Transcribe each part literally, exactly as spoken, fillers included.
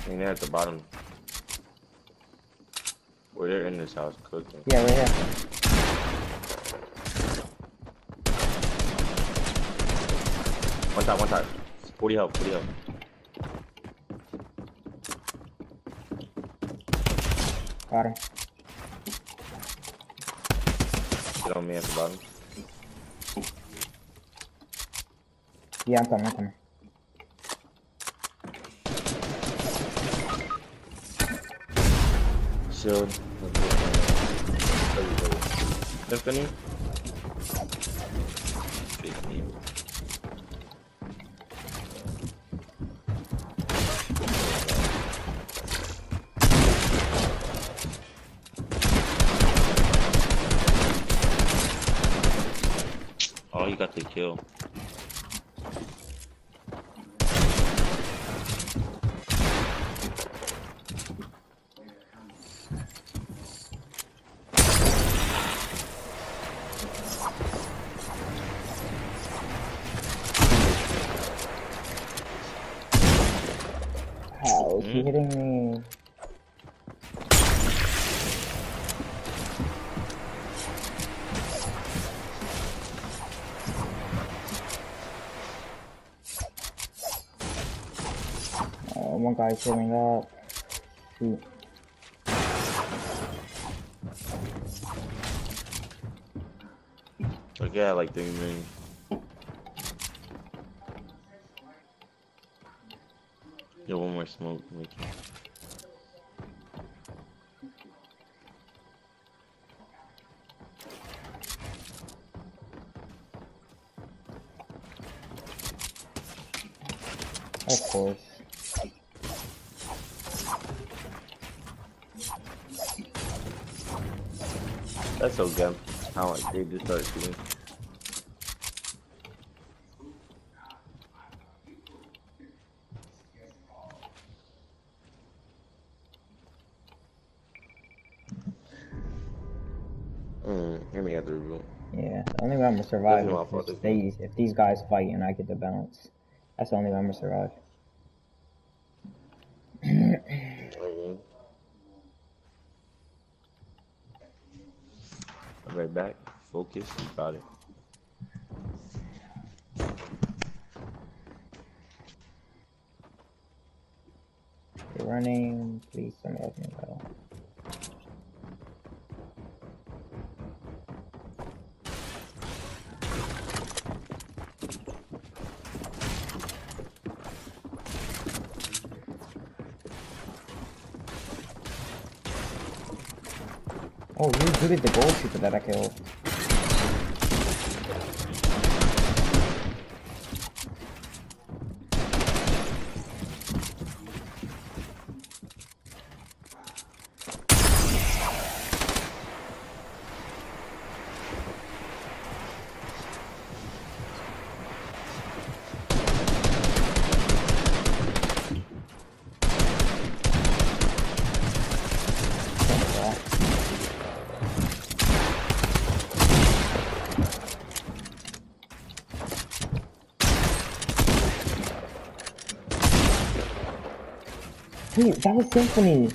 I mean, they're at the bottom. Well, they're in this house cooking. Yeah, right here. One time, one time. forty health, forty health. Got him. Get on me at the bottom. Yeah, I'm coming, I'm coming. Shield. Symphony. Oh, you got the kill. How is he hitting me? Oh, one guy's showing up. Shoot. Okay, I like three million. Yo, one more smoke. Make it. Of course. That's so good. How like they just start shooting. Mm, hear me at the room. Yeah, the only way I'm gonna survive That's is my if fault. these, if these guys fight and I get the balance. That's the only way I'm gonna survive. Mm-hmm. I'm right back. Focus. You got it. You're running. Please, somebody else me go. Oh, you booted the gold shooter that I killed. Wait, that was Symphony!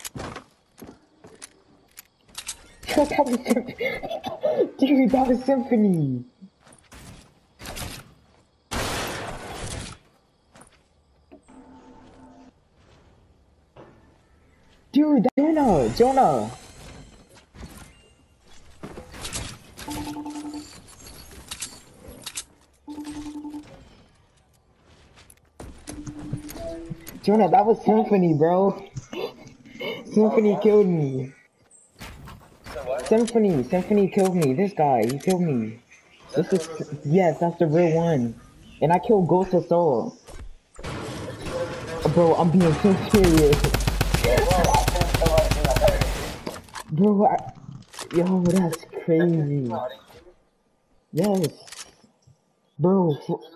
That was Symphony! Dude, that was Symphony! Dude, Jonah! Jonah! Jonah, that was Symphony, bro. Symphony killed me. Symphony, Symphony killed me. This guy, he killed me. This is, yes, that's the real one. And I killed Ghost of Soul. Bro, I'm being so serious. Bro, I, yo, that's crazy. Yes. Bro,